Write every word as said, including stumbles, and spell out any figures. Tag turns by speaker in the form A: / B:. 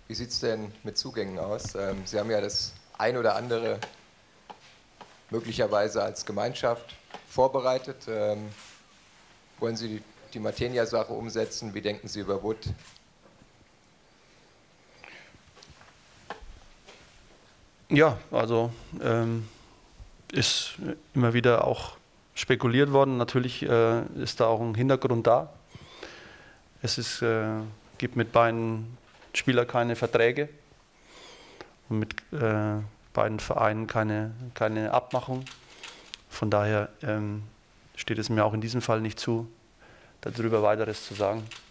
A: Wie sieht es denn mit Zugängen aus? Ähm, Sie haben ja das ein oder andere möglicherweise als Gemeinschaft vorbereitet. Ähm, wollen Sie die, die Matenia-Sache umsetzen? Wie denken Sie über Wood?
B: Ja, also ähm, ist immer wieder auch spekuliert worden. Natürlich äh, ist da auch ein Hintergrund da. Es ist, äh, gibt mit beiden Spielern keine Verträge und mit äh, beiden Vereinen keine, keine Abmachung. Von daher ähm, steht es mir auch in diesem Fall nicht zu, darüber weiteres zu sagen.